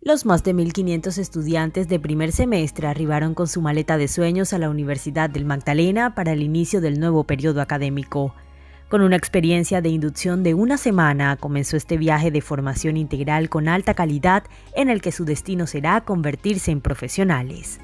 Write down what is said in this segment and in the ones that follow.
Los más de 1.500 estudiantes de primer semestre arribaron con su maleta de sueños a la Universidad del Magdalena para el inicio del nuevo periodo académico. Con una experiencia de inducción de una semana, comenzó este viaje de formación integral con alta calidad en el que su destino será convertirse en profesionales.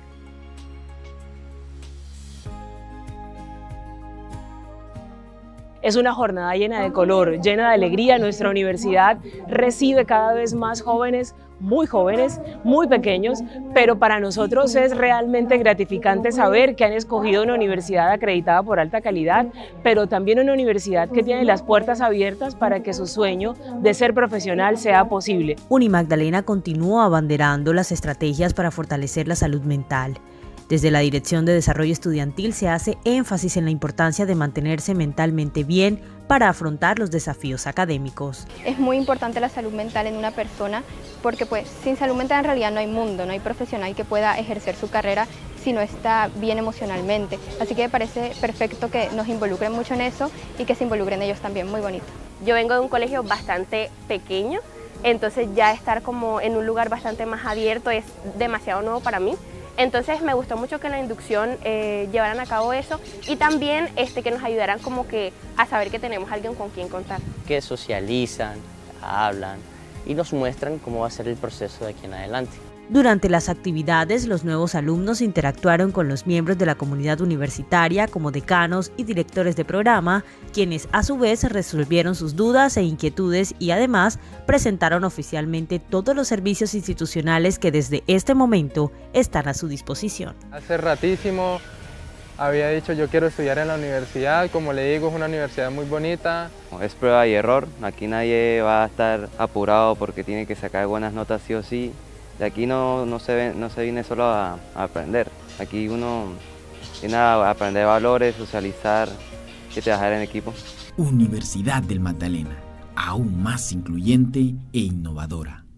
Es una jornada llena de color, llena de alegría. Nuestra universidad recibe cada vez más jóvenes, muy pequeños, pero para nosotros es realmente gratificante saber que han escogido una universidad acreditada por alta calidad, pero también una universidad que tiene las puertas abiertas para que su sueño de ser profesional sea posible. Unimagdalena continúa abanderando las estrategias para fortalecer la salud mental. Desde la Dirección de Desarrollo Estudiantil se hace énfasis en la importancia de mantenerse mentalmente bien para afrontar los desafíos académicos. Es muy importante la salud mental en una persona porque sin salud mental en realidad no hay mundo, no hay profesional que pueda ejercer su carrera si no está bien emocionalmente. Así que me parece perfecto que nos involucren mucho en eso y que se involucren ellos también, muy bonito. Yo vengo de un colegio bastante pequeño, entonces ya estar como en un lugar bastante más abierto es demasiado nuevo para mí. Entonces me gustó mucho que en la inducción llevaran a cabo eso y también que nos ayudaran como que a saber que tenemos alguien con quien contar. Que socializan, hablan y nos muestran cómo va a ser el proceso de aquí en adelante. Durante las actividades, los nuevos alumnos interactuaron con los miembros de la comunidad universitaria como decanos y directores de programa, quienes a su vez resolvieron sus dudas e inquietudes y además presentaron oficialmente todos los servicios institucionales que desde este momento están a su disposición. Hace ratísimo había dicho yo quiero estudiar en la universidad, como le digo es una universidad muy bonita. Es prueba y error, aquí nadie va a estar apurado porque tiene que sacar buenas notas sí o sí. De aquí no se viene solo a aprender, aquí uno viene a aprender valores, socializar y trabajar en equipo. Universidad del Magdalena, aún más incluyente e innovadora.